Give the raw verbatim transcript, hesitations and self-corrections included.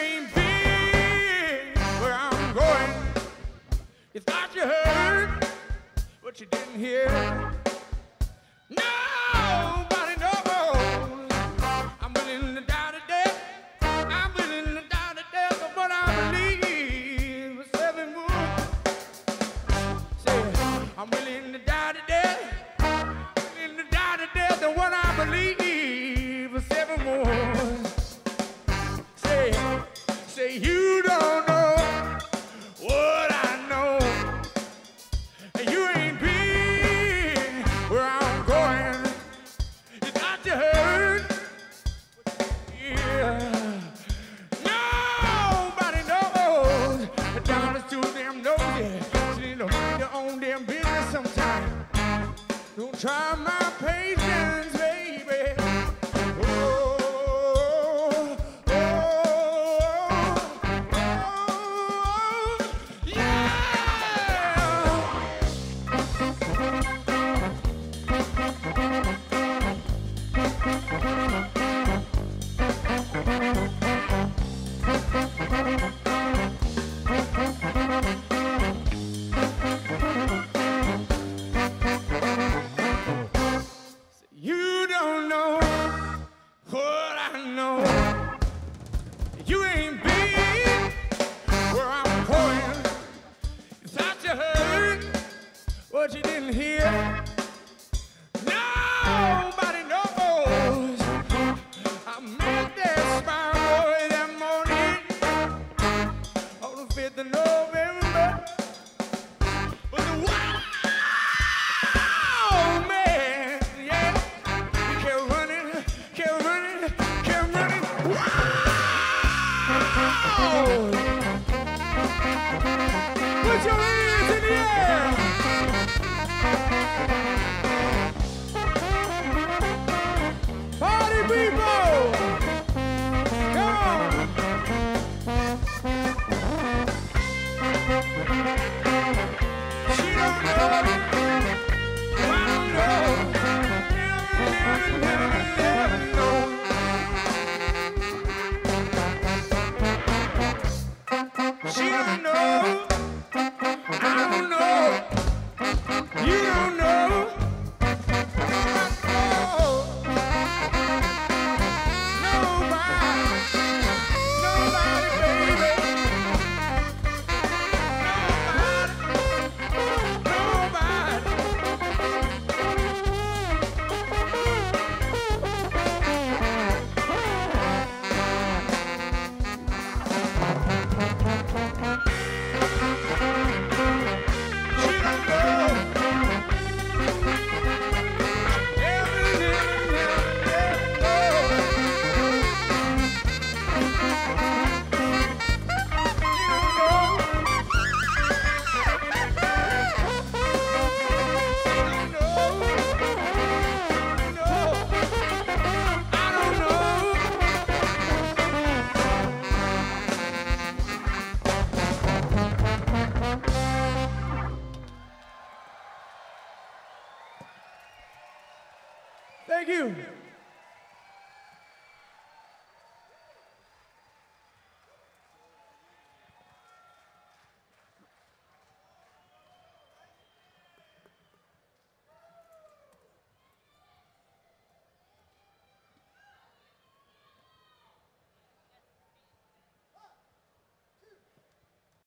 ain't been where I'm going. You thought you heard, but you didn't hear. Nobody knows. I'm willing to die to death. I'm willing to die to death of what I believe was seven wounds. Say, I'm willing to die to death. Willing to die to death of what I believe was seven wounds. Say, say you don't know what I know. You ain't been where I'm going. You thought you heard. Yeah. Nobody knows. The down is too damn nosy. She need to mind their own damn business sometime. Don't try my patience, baby. Oh, oh, oh, oh, yeah. You don't know what I know. You ain't been where I'm going. You thought you heard what you didn't hear. Nobody knows. I met that smile boy that morning on the fifth of November. But the wild man, yeah, he kept running, kept running, kept running. Wow! Put your hands in the air. Party people, come on. She don't know. I don't know. Never, never, never, never know. She don't know. I don't know. You don't know. Oh, nobody, nobody, baby. Nobody, she don't know. Never, never, never, never know. You don't know. She don't know. No, I don't know. Thank you.